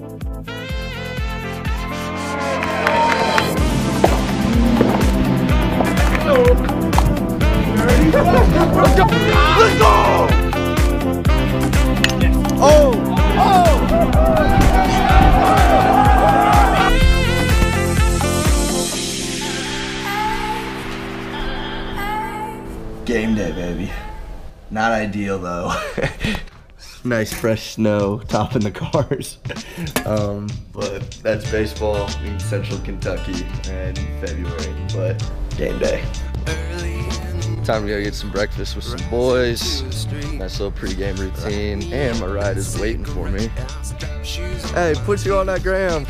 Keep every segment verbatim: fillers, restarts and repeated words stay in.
Let's go! Let's go! Oh! Oh! Game day, baby. Not ideal though. Nice fresh snow topping the cars. Um, but that's baseball in Central Kentucky in February. But game day. Time to go get some breakfast with some boys. Nice little pregame routine. And my ride is waiting for me. Hey, put you on that gram.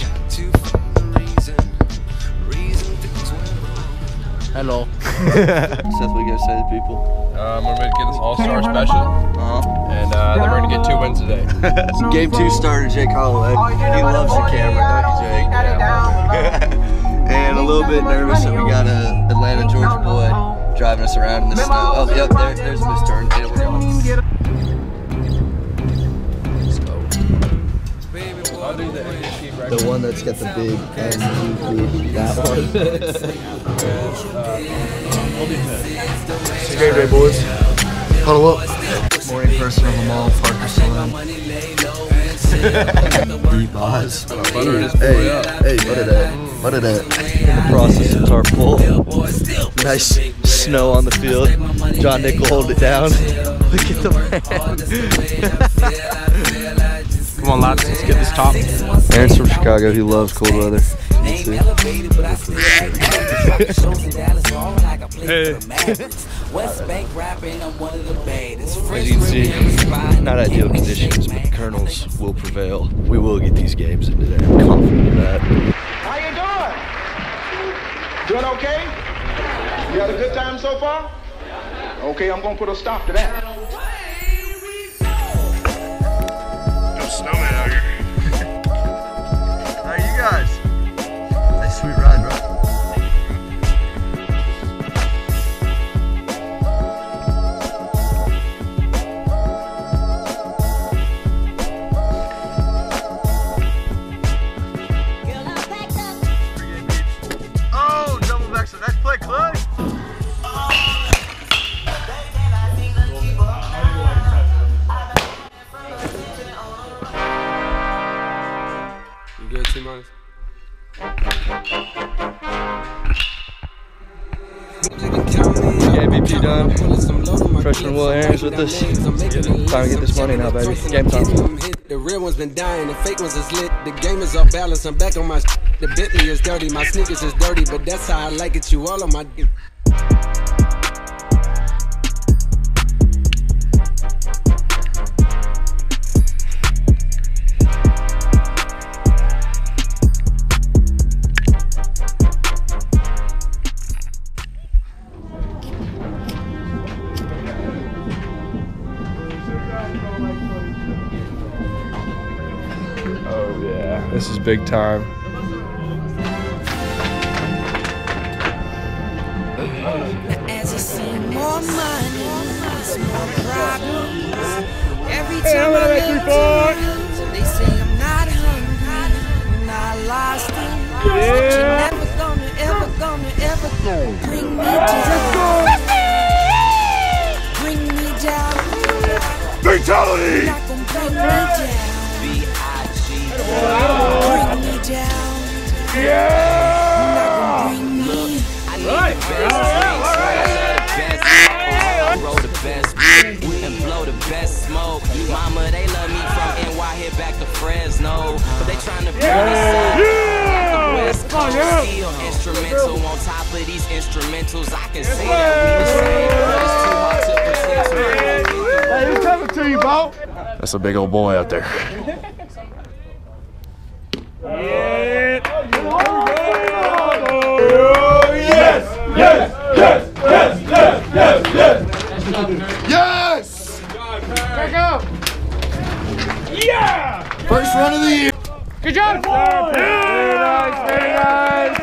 Hello. Seth, what you gonna say to people? Um, we're gonna get this all-star special, uh-huh. and uh, then we're gonna get two wins today. Game two starter Jake Holloway. He loves the camera, don't you, Jake? Yeah. And a little bit nervous that we got a Atlanta, Georgia boy driving us around in the snow. Oh, yep, there, there's a misturn. Yeah, we're going. I'll do the M V P record. The one that's got the big M V P. That one. It's a great day, boys. Huddle up. Morning person of them all, Parker Saloon. D-Boz. Hey, hey, butter that. Butter that. In the process of tarp pull. Nice snow on the field. John Nickel hold it down. Look at the man. Come on, lads, let's get this top. Aaron's from Chicago. He loves cold weather. Hey. As you can see, not ideal conditions, but the Colonels will prevail. We will get these games in today. I'm confident of that. How you doing? Doing okay? You had a good time so far? Okay, I'm gonna put a stop to that. No snowman out here. How are you guys? Nice sweet ride, bro. Oh, double back, so nice play, Clay. You good, T-minus? M V P done. Freshman Will Aaron's with us. Time to get this money now, baby. Game time. The real ones been dying, the fake ones is lit. The game is off balance, I'm back on my sh The Bentley is dirty, my sneakers is dirty, but that's how I like it, you all on my d Oh yeah, this is big time. As you see more money, it's more problems. Every time I look to you, so they say I'm not hungry, I'm not lost in. But you're never gonna, ever gonna, ever gonna bring me down. Bring me down. Fatality! You're not gonna bring me down. Bring me down. Yeah! You're not gonna bring me. I need the best, I roll the best, and blow the best smoke. Mama, they love me from N Y here back to Fresno, but they trying to bring us up like the West Coast. Still instrumental on top of these instrumentals. I can see that we the same, but it's too hard to pretend. Hey, who's coming to you, Bo? That's a big old boy out there. Yes! Yes! Yes! Yes! Yes! Yes! Yes! Back up! Yeah! First run of the year. Good job, sir. Very nice, very nice.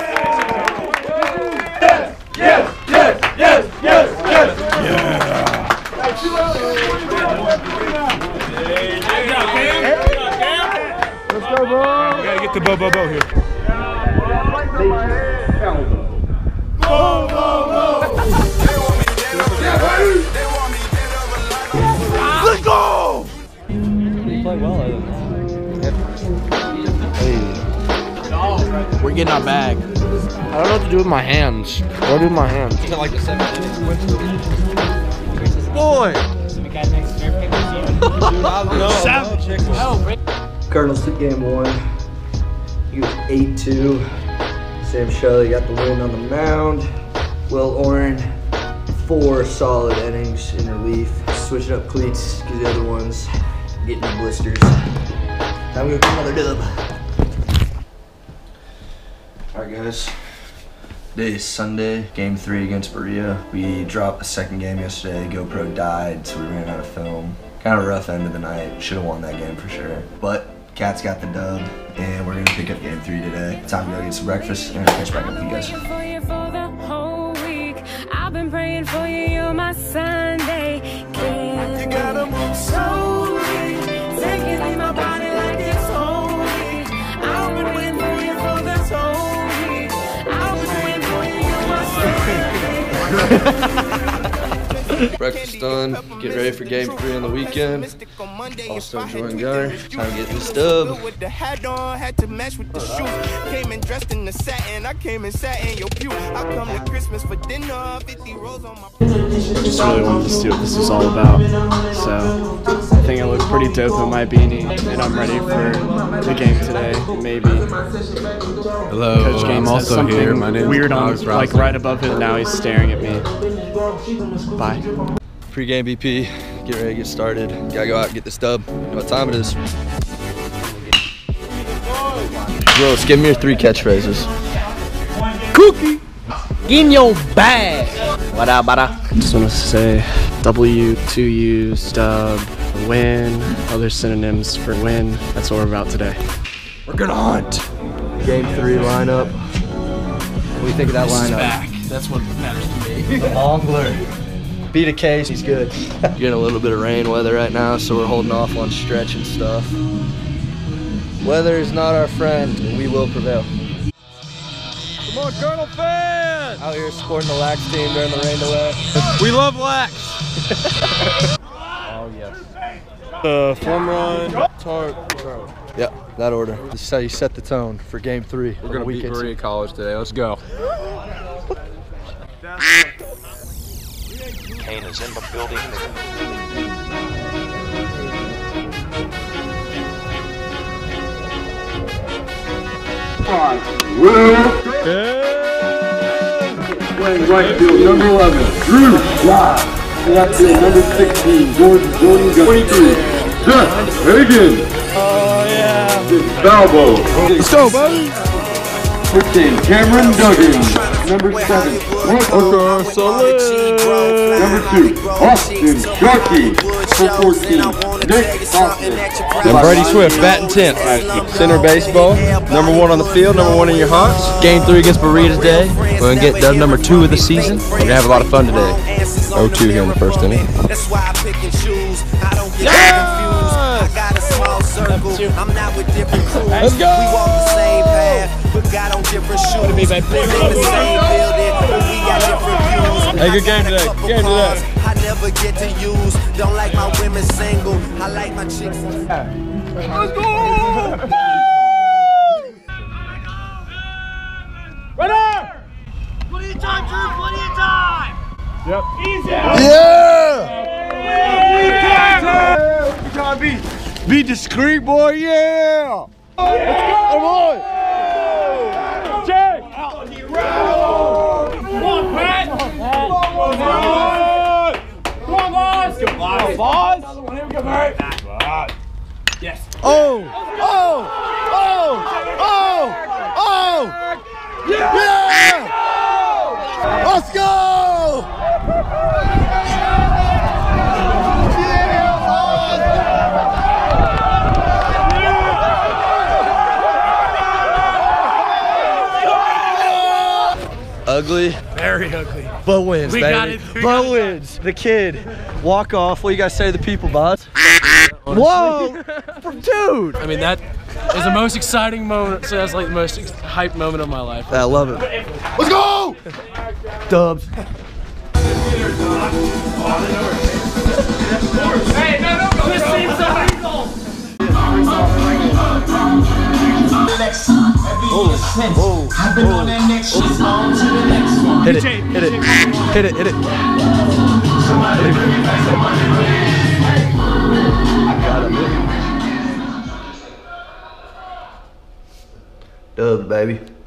Yes! Yes! Yes! Yes! Yes! Yes! Yeah! Let's go, get to Bo Bo Bo here. Let's go! You play well, I don't know. We're getting our bag. I don't know what to do with my hands. What do I do with my hands? Is it like the seven Boy! Cardinals took game one. He was eight two. Sam Shelley got the win on the mound. Will Oren, four solid innings in relief. Switching up cleats because the other ones getting the blisters. Time we go get another dub. Alright guys, today is Sunday, game three against Berea. We dropped a second game yesterday, GoPro died, so we ran out of film. Kind of a rough end of the night, should have won that game for sure. But Cats got the dub, and we're gonna pick up game three today. Time to go get some breakfast, and I'll catch back up with you guys. I've been praying for you, you're my Sunday. You gotta move slowly, taking in my body like it's holy. I've been waiting for you for this whole week. I've been waiting for you, you're my Sunday. Breakfast done, get ready for game three on the weekend. Also join Gunner, time to get this dub. With the hat on, had to match with the shoes. Came in dressed in the satin, I came and sat in your pew. I come to Christmas for dinner, fifty rolls on my. Just really wanted to see what this is all about. So I think I look pretty dope in my beanie, and I'm ready for the game today. Maybe. Hello, Coach Gaines I'm has also something here. My name weird is on, Alex like right above him. Now he's staring at me. Bye. Pre-game B P, get ready to get started. Gotta go out and get this dub. You know what time it is. Gross, give me your three catchphrases. Cookie! Get in your bag! What up, what up? Just want to say W, two U's, dub, win, other synonyms for win. That's what we're about today. We're gonna hunt. Game three lineup. What do you think of that lineup? Back. That's what matters to me. Ongler. Beat a case, he's good. Getting a little bit of rain weather right now, so we're holding off on stretch and stuff. Weather is not our friend, and we will prevail. Come on, Colonel fan! Out here supporting the Lax team during the rain delay. We love Lax! Oh, yes. Uh, form run, tarp, tarp. Yeah, that order. This is how you set the tone for game three. We're gonna beat Berea College today. Let's go. Kane is in the building. Playing right field, number eleven, Drew Live. Left field, number sixteen, George Jordan twenty-three, Jeff Hagan. Oh, yeah. It's Balbo. Let's go, buddy. fifteen, Cameron Duggan. Number seven, Mark Solid. Number two, Austin Sharkey. For fourteen, Nick Austin. And Brady Swift, batting tenth. Center baseball. Number one on the field, number one in your hearts. Game three against Berea today. We're gonna get dub number two of the season. We're gonna have a lot of fun today. oh two here in the first inning. That's why I pick and choose. I don't get confused. I got a small circle. I'm not with different crews. Let's go! We walk the same path, but got on different shoes. We're in the same building, but we got different views. Hey, good game today. Good game today. I never get to use. Don't like my women single. I like my chicks. Let's go! Runner! Plenty of time, Drew. Plenty of time. Yep. Easy. You gotta be, be discreet, boy, yeah! Let's go! Come on! Jay! Come on, Pat. Come on, Come on, boss. Come on, Boss! Here we go, Barry. Yes. Oh! Oh! Oh! Oh! Oh! Yeah! Let's go! Ugly. Very ugly. But wins, We baby. got it. We But got it. wins. The kid. Walk off. What you guys say to the people, boss? Whoa! Dude! I mean, that It was the most exciting moment, so that's like the most hype moment of my life. I love it. Let's go! Dubs. Hey, no, no, no. Just save somebody's goal. Oh, oh, oh. Hit it, hit it, hit it, hit it. Got him. Dubs, baby.